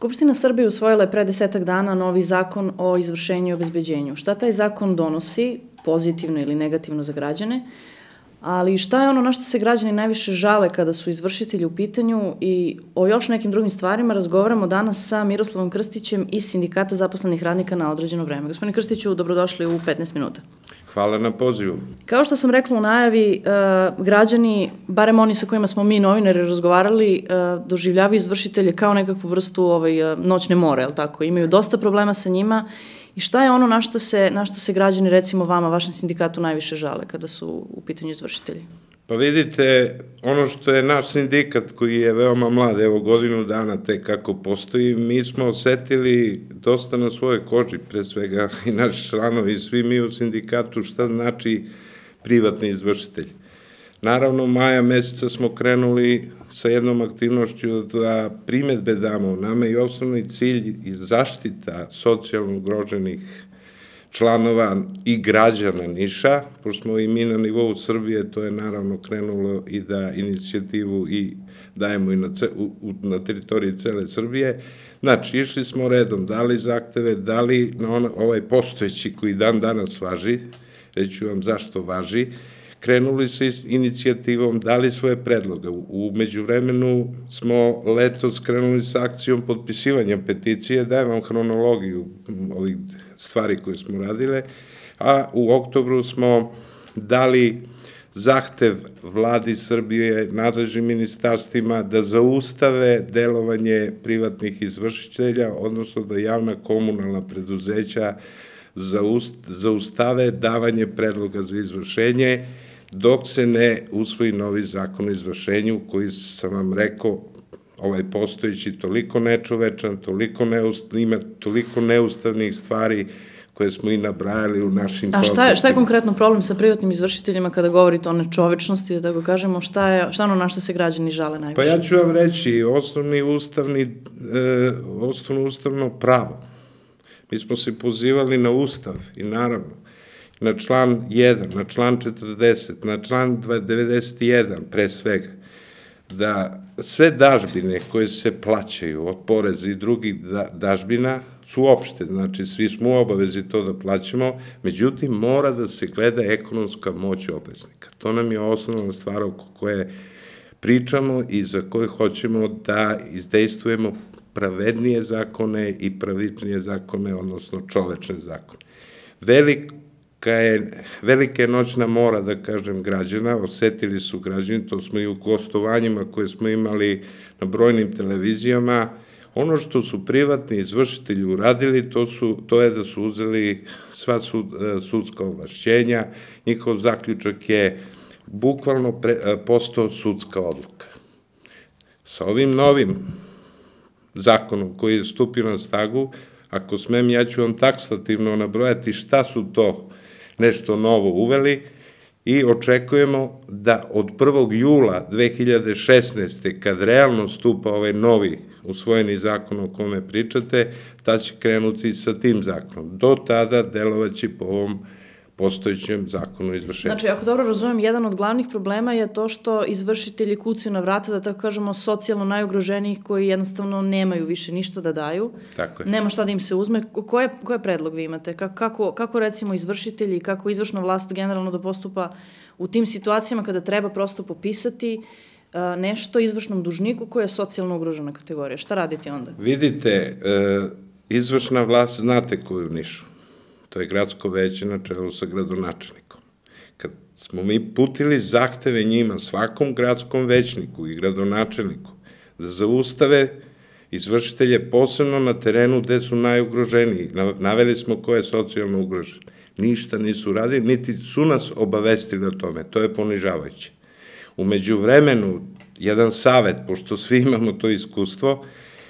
Skupština Srbije usvojila je pre 10 dana novi zakon o izvršenju i obezbeđenju. Šta taj zakon donosi, pozitivno ili negativno za građane, ali šta je ono na što se građani najviše žale kada su izvršitelji u pitanju i o još nekim drugim stvarima razgovaramo danas sa Miroslavom Krstićem iz Sindikata zaposlenih radnika na određeno vreme. Gospodine Krstiću, dobrodošli u 15 minuta. Hvala na pozivu. Kao što sam rekla u najavi, građani, barem oni sa kojima smo mi novinari razgovarali, doživljavaju izvršitelje kao nekakvu vrstu noćne more, jel tako? Imaju dosta problema sa njima i šta je ono na što se građani, recimo vama, vašem sindikatu, najviše žale kada su u pitanju izvršitelji? Pa vidite, ono što je naš sindikat koji je veoma mlad, evo godinu dana tek kako postoji, mi smo osetili dosta na svojoj koži, pre svega i naši članovi i svi mi u sindikatu, šta znači privatni izvršitelj. Naravno, maja meseca smo krenuli sa jednom aktivnošću da primetbe damo. Nama je osnovni cilj i zaštita socijalno ugroženih članova i građana Niša, pošto smo i mi na nivou Srbije, to je naravno krenulo i da inicijativu i dajemo i na teritoriji cele Srbije. Znači, išli smo redom, dali zahteve, dali na ovaj postojeći koji dan danas važi, reću vam zašto važi, krenuli sa inicijativom, dali svoje predloge. U međuvremenu smo letos krenuli sa akcijom potpisivanja peticije, dajem vam hronologiju ovih stvari koje smo radile, a u oktobru smo dali zahtev vladi Srbije, nadležnim ministarstvima da zaustave delovanje privatnih izvršitelja, odnosno da javna komunalna preduzeća zaustave davanje predloga za izvršenje, dok se ne usvoji novi zakon o izvršenju, koji sam vam rekao, ovaj postojeći toliko nečovečan, ima toliko neustavnih stvari koje smo i nabrajali u našim protestima. A šta je konkretno problem sa privatnim izvršiteljima kada govorite o nečovečnosti, da tako kažemo, šta ono na što se građani žale najviše? Pa ja ću vam reći, osnovno ustavno pravo. Mi smo se pozivali na Ustav i naravno na član 1, na član 40, na član 91, pre svega, da sve dažbine koje se plaćaju od poreza i drugih dažbina su opšte, znači svi smo u obavezi to da plaćamo, međutim mora da se gleda ekonomska moć obveznika. To nam je osnovna stvar oko koje pričamo i za koje hoćemo da izdejstvujemo pravednije zakone i pravičnije zakone, odnosno čovečne zakone. Velika je noćna mora, da kažem, građana, osetili su građani, to smo i u gostovanjima koje smo imali na brojnim televizijama. Ono što su privatni izvršitelji uradili, to je da su uzeli sva sudska ovlašćenja, njihov zaključak je bukvalno postao sudska odluka. Sa ovim novim zakonom koji je stupio na snagu, ako smem, ja ću vam taksativno nabrojati šta su to nešto novo uveli i očekujemo da od 1. jula 2016. kad realno stupa ovaj novi usvojeni zakon o kome pričate, ta će krenuti sa tim zakonom. Do tada delovaće po ovom postojećem zakonu izvršenja. Znači, ako dobro razumem, jedan od glavnih problema je to što izvršitelji kucaju na vrata, da tako kažemo, socijalno najugroženijih koji jednostavno nemaju više ništa da daju. Tako je. Nema šta da im se uzme. Koje predlog vi imate? Kako recimo izvršitelji, kako izvršna vlast generalno da postupa u tim situacijama kada treba prosto popisati nešto izvršnom dužniku koja je socijalno ugrožena kategorija? Šta raditi onda? Vidite, izvršna vlast znate koju Nišu. To je gradsko veće na čelu sa gradonačelnikom. Kad smo mi putili zahteve njima, svakom gradskom većniku i gradonačelniku, da zaustave izvršitelje posebno na terenu gde su najugroženiji, naveli smo ko je socijalno ugrožen, ništa nisu radili, niti su nas obavestili o tome, to je ponižavajuće. U međuvremenu, jedan savet, pošto svi imamo to iskustvo,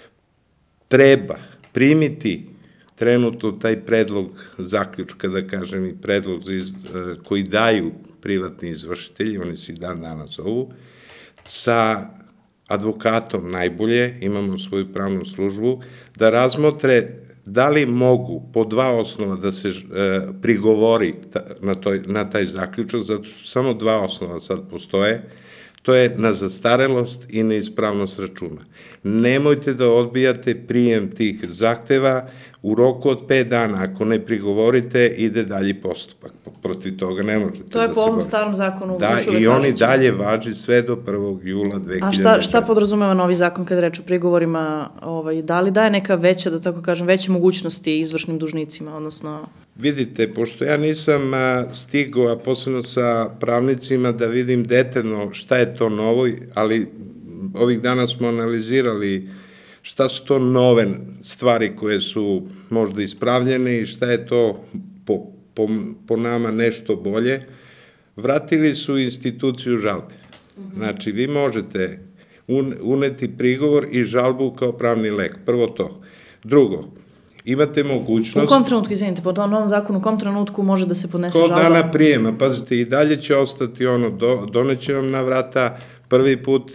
treba primiti trenutno taj predlog zaključka, da kažem, i predlog koji daju privatni izvršitelji, oni se i dan danas zovu, sa advokatom najbolje, imamo svoju pravnu službu, da razmotre da li mogu po dva osnova da se prigovori na taj zaključak, zato što samo dva osnova sad postoje. To je na zastarelost i neispravnost računa. Nemojte da odbijate prijem tih zahteva u roku od 5 dana. Ako ne prigovorite, ide dalji postupak. Protiv toga ne možete da se borite. To je po ovom starom zakonu. Da, i oni dalje važi sve do 1. jula 2020. A šta podrazumeva novi zakon kada reč o prigovorima? Da li daje neka veća, da tako kažem, veće mogućnosti izvršnim dužnicima, odnosno... Vidite, pošto ja nisam stigao, a posebno sa pravnicima, da vidim detaljno šta je to novo, ali ovih dana smo analizirali šta su to nove stvari koje su možda ispravljene i šta je to po nama nešto bolje. Vratili su instituciju žalbe. Znači, vi možete uneti prigovor i žalbu kao pravni lek. Prvo to. Drugo, imate mogućnost... U kom trenutku, izvinite, po tom novom zakonu, u kom trenutku može da se podnese žalba? Kod dana prijema, pazite, i dalje će ostati ono, doneće vam na vrata prvi put,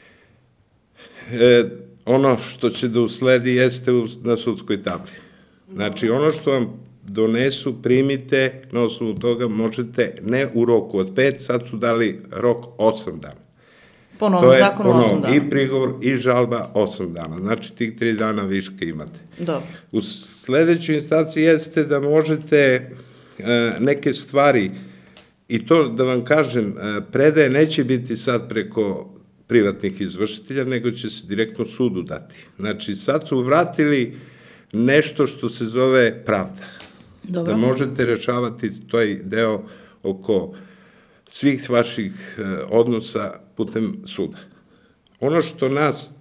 ono što će da usledi jeste na sudskoj tabli. Znači, ono što vam donesu, primite, na osnovu toga možete, ne u roku od 5, sad su dali rok 8 dana. Po novom zakonu 8 dana. I prigovor i žalba 8 dana. Znači, tih 3 dana viška imate. Dobro. U sledećoj instanciji jeste da možete neke stvari, i to da vam kažem, predaje neće biti sad preko privatnih izvršitelja, nego će se direktno sudu dati. Znači, sad su vratili nešto što se zove pravda. Dobro. Da možete rešavati taj deo oko svih vaših odnosa putem suda. Ono što nas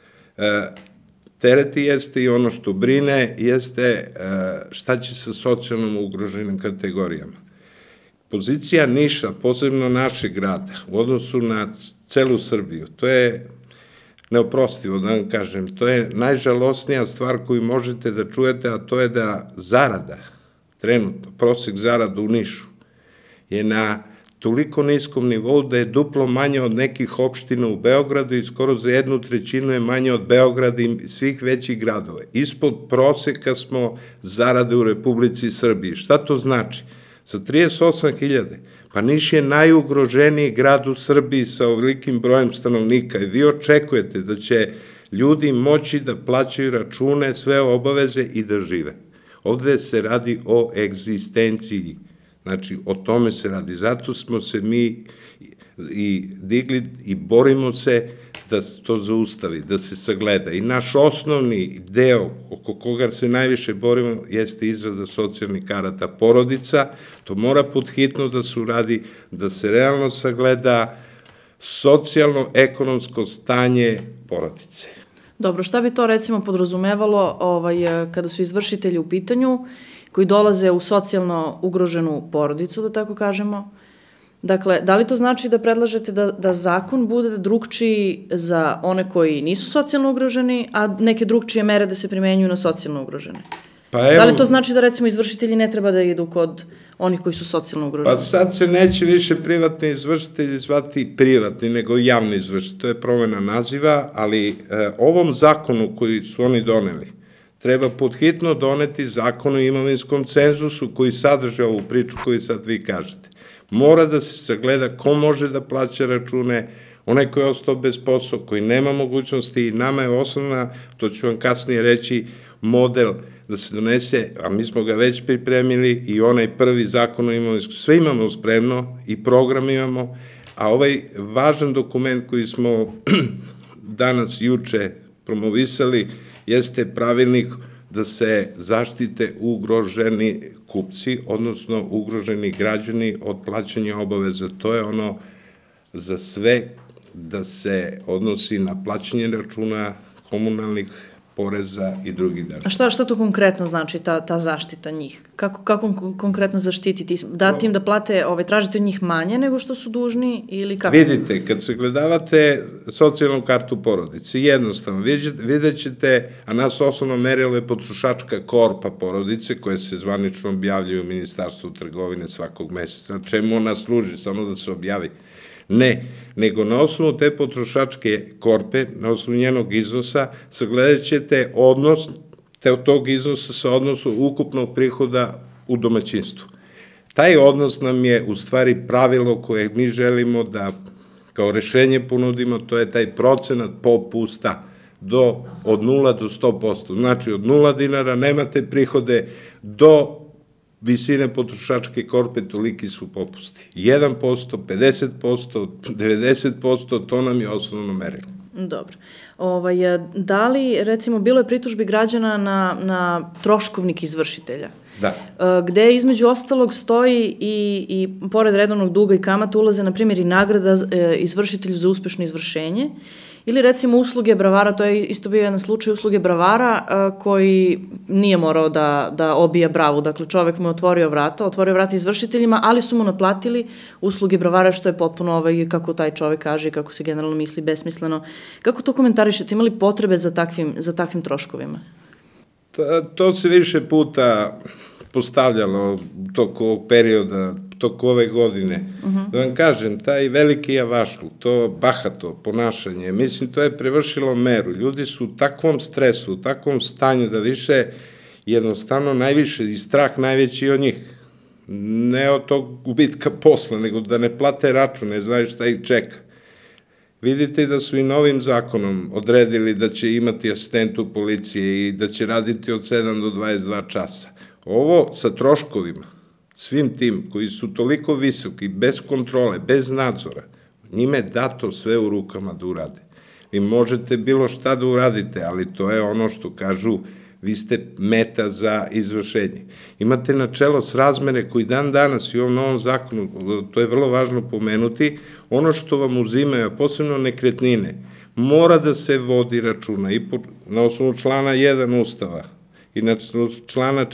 tereti jeste i ono što brine jeste šta će sa socijalno ugroženim kategorijama. Pozicija Niša, posebno našeg grada, u odnosu na celu Srbiju, to je neoprostivo, da vam kažem, to je najžalosnija stvar koju možete da čujete, a to je da zarada, trenutno, prosek zarada u Nišu, je na toliko niskom nivou da je duplo manje od nekih opština u Beogradu i skoro za 1/3 je manje od Beograda i svih većih gradova. Ispod proseka smo zarade u Republici Srbiji. Šta to znači? Sa 38.000, pa Niš je najugroženiji grad u Srbiji sa ovolikim brojem stanovnika i vi očekujete da će ljudi moći da plaćaju račune, sve obaveze i da žive. Ovde se radi o egzistenciji. Znači, o tome se radi. Zato smo se mi i digli i borimo se da se to zaustavi, da se sagleda. I naš osnovni deo oko koga se najviše borimo jeste izrada socijalnih karata porodica. To mora podhitno da se uradi, da se realno sagleda socijalno-ekonomsko stanje porodice. Dobro, šta bi to recimo podrazumevalo kada su izvršitelji u pitanju koji dolaze u socijalno ugroženu porodicu, da tako kažemo? Dakle, da li to znači da predlažete da zakon bude drugčiji za one koji nisu socijalno ugroženi, a neke drugčije mere da se primenjuju na socijalno ugrožene? Da li to znači da recimo izvršitelji ne treba da idu kod onih koji su socijalno ugroženi? Pa sad se neće više privatni izvršitelji zvati privatni, nego javni izvršitelji. To je promena naziva, ali ovom zakonu koji su oni doneli, treba podhitno doneti zakon o imovinskom cenzusu koji sadrže ovu priču koju sad vi kažete. Mora da se sagleda ko može da plaća račune, onaj koji je ostao bez posla, koji nema mogućnosti i nama je osnovna, to ću vam kasnije reći, model da se donese, a mi smo ga već pripremili i onaj prvi zakon o imovinskom, sve imamo spremno i program imamo, a ovaj važan dokument koji smo danas, juče promovisali, jeste pravilnik da se zaštite ugroženi kupci, odnosno ugroženi građani od plaćanja obaveza. To je ono za sve da se odnosi na plaćanje računa, komunalnih poreza i drugih davanja. A šta to konkretno znači, ta zaštita njih? Kako konkretno zaštititi? Dati im da plate, tražite od njih manje nego što su dužni ili kako? Vidite, kad se gledavate socijalnu kartu porodice, jednostavno, vidjet ćete, a nas osnovno merilo je potrošačka korpa porodice, koje se zvanično objavljaju u Ministarstvu trgovine svakog meseca. Čemu ona služi? Samo da se objavi? Ne, nego na osnovu te potrošačke korpe, na osnovu njenog iznosa, sagledat ćete odnos tog iznosa sa odnosom ukupnog prihoda u domaćinstvu. Taj odnos nam je u stvari pravilo koje mi želimo da kao rešenje ponudimo, to je taj procenat popusta od 0 do 100%. Znači, od 0 dinara nemate prihode do visine potrošačke korpe, toliki su popusti. 1%, 50%, 90%, to nam je osnovno merilo. Dobro. Da li, recimo, bilo je pritužbi građana na troškovnik izvršitelja? Da. Gde između ostalog stoji i pored redovnog duga i kamata ulaze, na primjer, i nagrada izvršitelju za uspešno izvršenje, ili recimo usluge bravara, to je isto bio jedan slučaj usluge bravara koji nije morao da obija bravu, dakle čovek mu je otvorio vrata izvršiteljima, ali su mu naplatili usluge bravara, što je potpuno, kako taj čovek kaže i kako se generalno misli, besmisleno. Kako to komentarišete? Imali potrebe za takvim troškovima? To se više puta postavljalo toko ovog perioda, toko ove godine. Da vam kažem, taj veliki javašluk, to bahato ponašanje, mislim, to je prevršilo meru. Ljudi su u takvom stresu, u takvom stanju da više, jednostavno, najviše i strah najveći od njih. Ne od tog gubitka posla, nego da ne plate račun, ne znaju šta ih čeka. Vidite da su i novim zakonom odredili da će imati asistent u policiji i da će raditi od 7 do 22 časa. Ovo sa troškovima, svim tim koji su toliko visoki, bez kontrole, bez nadzora, njime je dato sve u rukama da urade. Vi možete bilo šta da uradite, ali to je ono što kažu, vi ste meta za izvršenje. Imate načelo srazmere koji dan danas i u ovom novom zakonu, to je vrlo važno pomenuti, ono što vam uzimaju, a posebno nekretnine, mora da se vodi računa i na osnovu člana 1 Ustava i na osnovu člana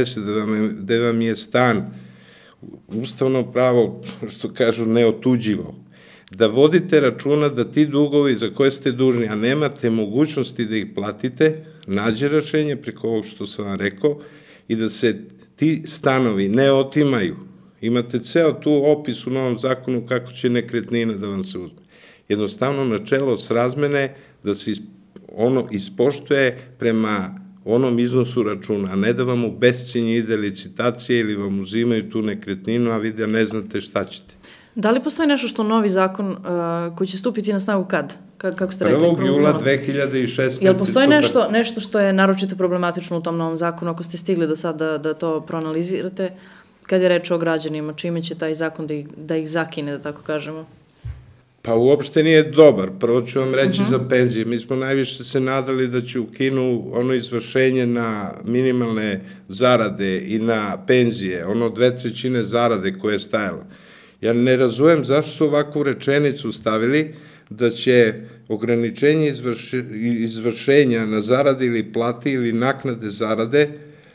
40, gde vam je stan, ustavno pravo, što kažu, neotuđivo, da vodite računa da ti dugovi za koje ste dužni, a nemate mogućnosti da ih platite, nađe rešenje preko ovog što sam vam rekao i da se ti stanovi ne otimaju. Imate ceo tu opis u novom zakonu kako će nekretnina da vam se uzme. Jednostavno, načelo srazmene da se ono ispoštuje prema onom iznosu računa, a ne da vam u bescenje ide licitacija ili vam uzimaju tu nekretninu, a vi da ne znate šta ćete. Da li postoji nešto što novi zakon koji će stupiti na snagu kad? Kako ste rekli? 1. jula 2016. Jel postoji nešto što je naročito problematično u tom novom zakonu, ako ste stigli do sada da to proanalizirate, kad je reč o građanima, čime će taj zakon da ih zakine, da tako kažemo? Pa uopšte nije dobar. Prvo ću vam reći za penzije. Mi smo najviše se nadali da će ukinu ono izvršenje na minimalne zarade i na penzije, ono 2/3 zarade koje je stajalo. Ja ne razumem zašto su ovakvu rečenicu stavili da će ograničenje izvršenja na zarade ili plati ili naknade zarade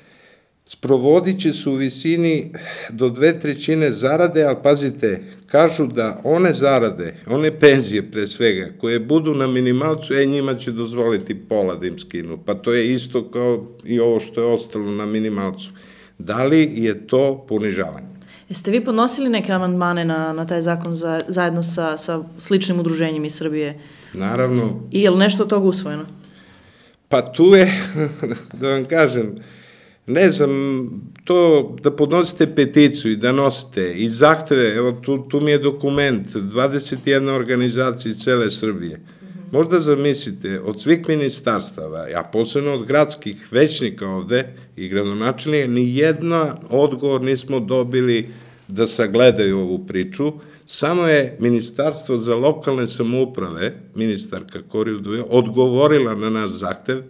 sprovodit će se u visini do 2/3 zarade, ali pazite, kažu da one zarade, one penzije pre svega, koje budu na minimalcu, njima će dozvoliti pola da im skinu. Pa to je isto kao i ovo što je ostalo na minimalcu. Da li je to ponižavanje? Jeste vi podnosili neke amandmane na taj zakon zajedno sa sličnim udruženjima iz Srbije? Naravno. I je li nešto od toga usvojeno? Pa tu je, da vam kažem, ne znam, to da podnosite peticiju i da nosite i zahteve, evo tu mi je dokument, 21 organizacija iz cele Srbije. Možda zamislite, od svih ministarstava, a posebno od gradskih većnika ovde i gradonačelnika, ni jedna odgovor nismo dobili da sagledaju ovu priču, samo je Ministarstvo za lokalne samouprave, ministarka Kori Udovički, odgovorila na naš zahtev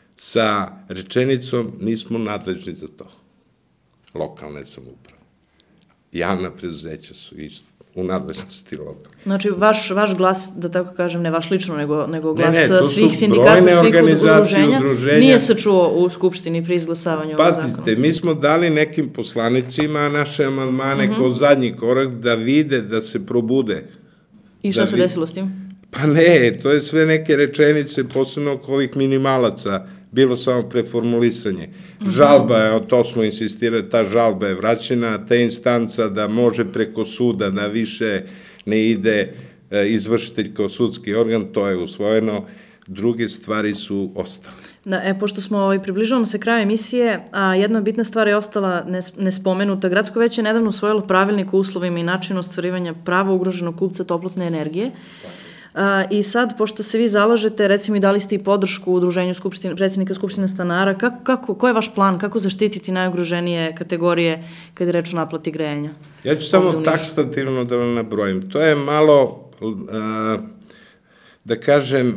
sa rečenicom nismo nadležni za to. Lokalne samouprave. Javna preduzeća su isto u nadležnosti lokalne. Znači, vaš glas, da tako kažem, ne vaš lično, nego glas svih sindikata, svih udruženja, nije se čuo u Skupštini pri izglasavanju ovog zakona. Pazite, mi smo dali nekim poslanicima naše amandmane kao zadnji korak da vide, da se probude. I šta se desilo s tim? Pa ne, to je sve neke rečenice, posebno oko ovih minimalaca, bilo samo preformulisanje. Žalba, to smo insistirali, ta žalba je vraćena, ta instanca da može preko suda da više ne ide izvršitelj kao sudski organ, to je usvojeno, druge stvari su ostale. Da, pošto smo približavamo se kraju emisije, a jedna bitna stvar je ostala nespomenuta. Gradsko veće je nedavno usvojilo pravilnik o uslovima i načinu ostvarivanja prava ugroženog kupca toplotne energije. I sad, pošto se vi zalažete, recimo i dali ste i podršku udruženju predsjednika Skupštine stanara, ko je vaš plan, kako zaštititi najugroženije kategorije kad je reč o naplati grejanja? Ja ću samo taksativno da vam nabrojim. To je malo, da kažem,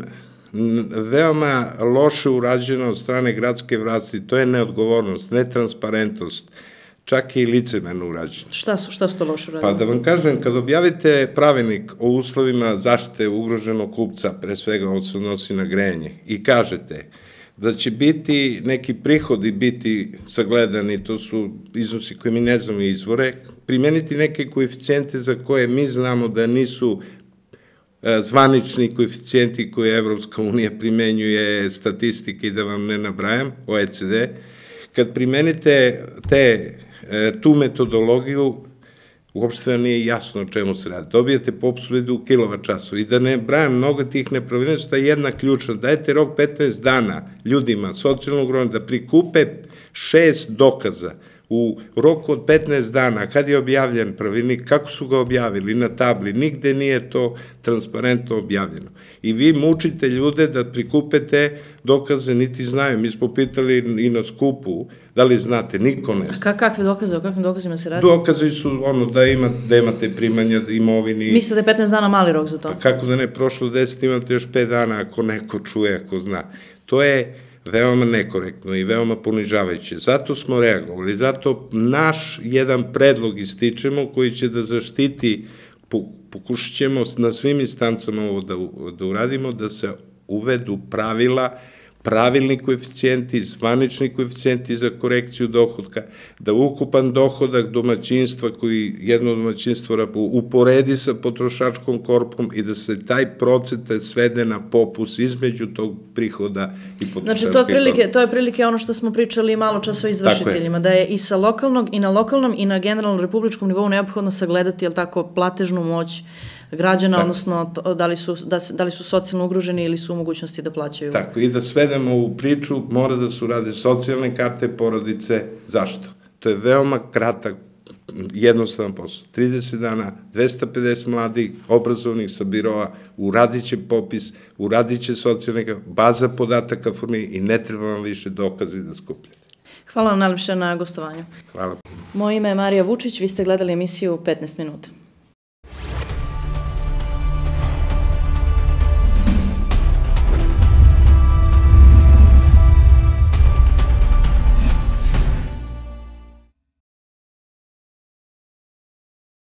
veoma loše urađeno od strane gradske vlasti. To je neodgovornost, netransparentnost, čak i licemerno urađeno. Šta su to loše urađeno? Pa da vam kažem, kad objavite pravilnik o uslovima zaštite ugroženog kupca, pre svega on se odnosi na grejanje, i kažete da će biti neki prihodi biti sagledani, to su iznosi koje mi ne znamo izvore, primeniti neke koeficijente za koje mi znamo da nisu zvanični koeficijenti koje Evropska unija primenjuje, statistike i da vam ne nabrajam, OECD, kad primenite tu metodologiju, uopšte vam nije jasno o čemu se radi. Dobijete popsuledu u kilovat času i da ne brajam mnogo tih nepravilnosti, jedna ključna, dajete rok 15 dana ljudima, socijalnog ugroženih, da prikupe 6 dokaza u roku od 15 dana, kad je objavljen pravilnik, kako su ga objavili na tabli, nigde nije to transparentno objavljeno. I vi mučite ljude da prikupete dokaze, niti znaju. Mi smo pitali i na skupu, da li znate, niko ne zna. A kakve dokaze, o kakvim dokazima se radi? Dokazi su da imate primanja imovini. Mislite da je 15 dana mali rok za to? Pa kako da ne, prošlo 10, imate još 5 dana, ako neko čuje, ako zna. To je veoma nekorektno i veoma ponižavajuće. Zato smo reagovali, zato naš jedan predlog ističemo koji će da zaštiti, pokušat ćemo na svim instancama ovo da uradimo, da se uvedu pravila, pravilni koeficijenti, zvanični koeficijenti za korekciju dohodka, da ukupan dohodak domaćinstva koji jedno domaćinstvo uporedi sa potrošačkom korpom i da se taj procent svede na popus između tog prihoda i potrošačke korpe. Znači, to je prilike ono što smo pričali malo čas o izvršiteljima, da je i sa lokalnog, i na lokalnom, i na generalnom republičkom nivou neophodno sagledati, jel tako, platežnu moć građana, odnosno da li su socijalno ugroženi ili su u mogućnosti da plaćaju. Tako, i da svedemo u priču, mora da se urade socijalne karte porodice. Zašto? To je veoma kratak, jednostavan posao. 30 dana, 250 mladih, obrazovnih sa biroa, uradit će popis, uradit će socijalne karte, baza podataka formira i ne treba vam više dokaze da skupljate. Hvala vam najlepše na gostovanju. Hvala. Moje ime je Marija Vučić, vi ste gledali emisiju 15 minuta.